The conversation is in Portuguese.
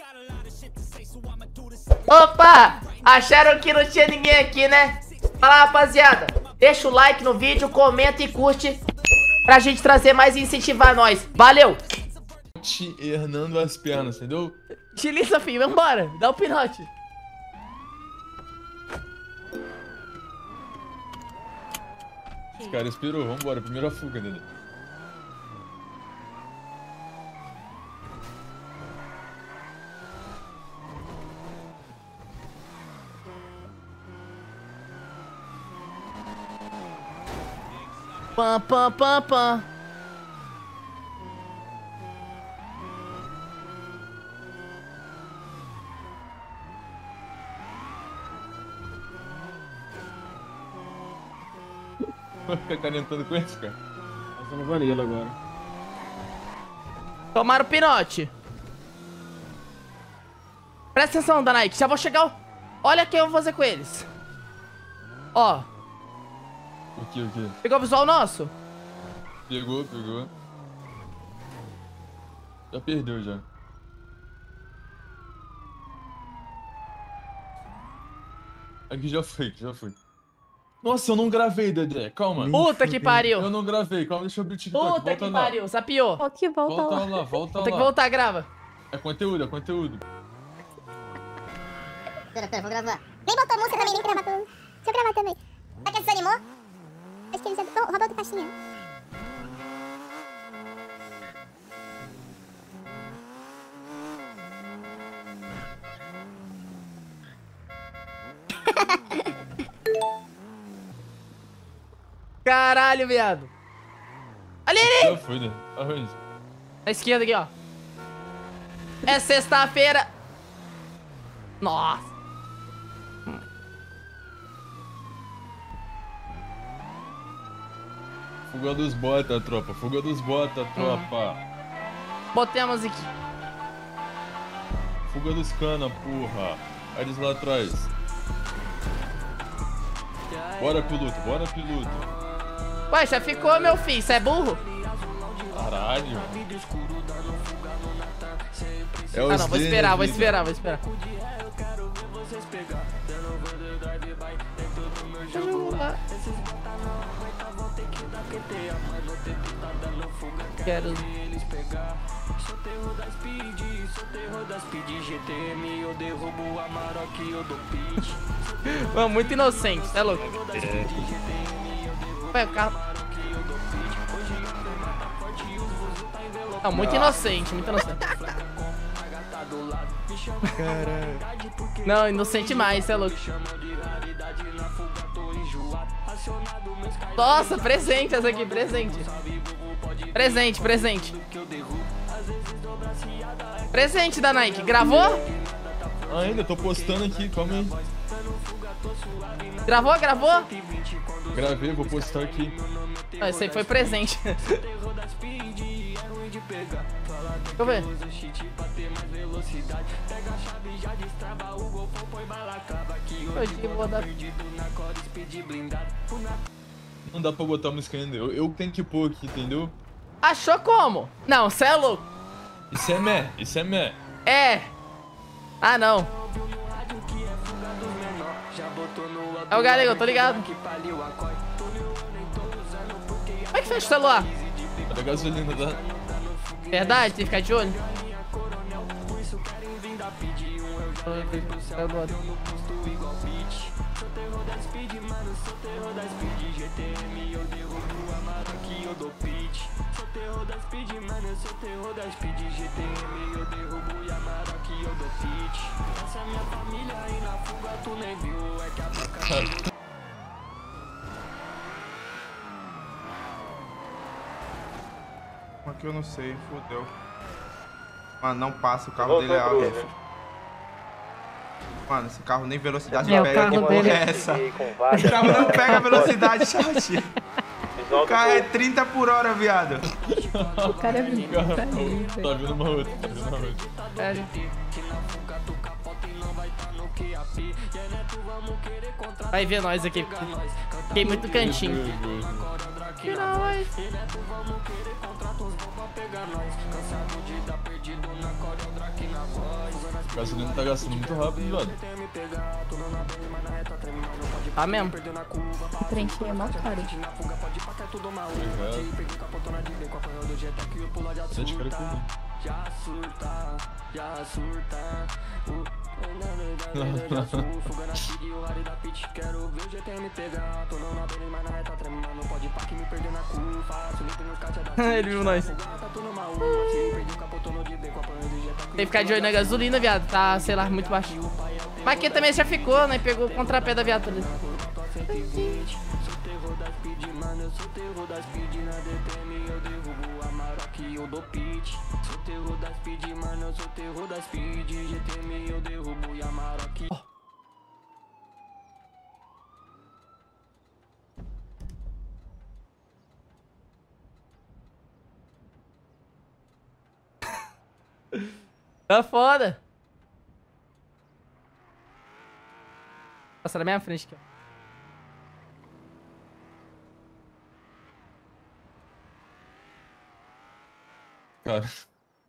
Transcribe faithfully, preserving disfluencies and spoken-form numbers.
Opa! Acharam que não tinha ninguém aqui, né? Fala, rapaziada. Deixa o like no vídeo, comenta e curte pra gente trazer mais e incentivar nós. Valeu! Te hernando as pernas, entendeu? Utiliza, filho. Vambora. Dá o pinote. Os caras esperou. Vambora. Primeira fuga, Dedé. Pam, pam, pam, pam. Vai ficar calentando com esse, cara? Passando no Vanilla agora. Tomaram o pinote. Presta atenção, Danaique. Já vou chegar. Olha o que eu vou fazer com eles. Ó. O que, o que? Pegou o visual nosso? Pegou, pegou. Já perdeu, já. Aqui já foi, já foi. Nossa, eu não gravei, Dedé. Calma. Puta que pariu. Eu não gravei. Calma, deixa eu abrir o TikTok. Puta Volta que lá. pariu. Sapiou. Ó, que volta, Volta lá. lá, volta Vou lá. ter que voltar, grava. É conteúdo, é conteúdo. Pera, pera, vou gravar. Nem botou música também, nem gravar tudo. Deixa eu gravar também. Será que ele desanimou? Acho que ele já... Oh, roubou do caixinha. Caralho, viado. Ali, ali. Já foi, Dedé. Arranja. Na esquerda aqui, ó. É sexta-feira. Nossa. Fuga dos bota, tropa. Fuga dos bota, tropa. Botei a musiquinha. Fuga dos cana, porra. Aí eles lá atrás. Bora, piloto. Bora, piloto. Ué, já ficou, meu filho. Você é burro? Caralho. É Ah, não. Vou esperar, vou esperar, vou esperar. Quero... Sou terror da speed, sou terror da speed G T M, eu derrubo o Amarok, eu dou pitch. Mano, muito inocente, é louco. Ué, o carro... Não, muito inocente, muito inocente. Caralho. Não, inocente mais, é louco. Nossa, presente essa aqui, presente. Presente, presente. Presente da Nike, gravou? Ainda, tô postando aqui, calma aí. Gravou, gravou? Gravei, vou postar aqui. Ah, esse aí foi presente. Deixa eu ver. Eu vou dar... Não dá pra botar música ainda. Eu, eu tenho que pôr aqui, entendeu? Achou como? Não, cê é louco. Isso é mé, isso é mé. É. Ah, não. É o galego, eu tô ligado. Como é que fecha o celular? Olha a gasolina, tá? Verdade, tem que ficar de olho. Eu gosto. Aqui eu não sei, fodeu. Mano, não passa, o carro dele é alto. Mano, esse carro nem velocidade É, o pega, que carro porra dele- é essa? O carro não pega velocidade, chat. O carro é trinta por hora, viado. O cara é muito Tá velho. vindo uma outra, tá vindo uma outra. Sério. Vai ver nós aqui. Fiquei muito cantinho. Tira nós. A gasolina tá gastando muito rápido, velho. Tá mesmo. O trem cheio é mó caro. Sete cara que Já surta, já surta. Fuga na speed, o Harry da Pit. Quero ver o G T M pegar. Tô na beira, mas na reta tremendo. Pode pá que me perder na curva. Faço limpo no caixa da. Ele viu nós. Tem que ficar de olho na gasolina, viado. Tá, sei lá, muito baixo. Mas aqui também já ficou, né? Pegou o contrapé da viatura. Mano, eu sou terror da speed na D T M, eu derrubo a Maroc, eu dou pitch. Sou terror da speed, mano, eu sou terror da speed. G T M, eu derrubo e a Maroc. Oh. Tá foda. Passa na minha frente aqui, ó. Cara.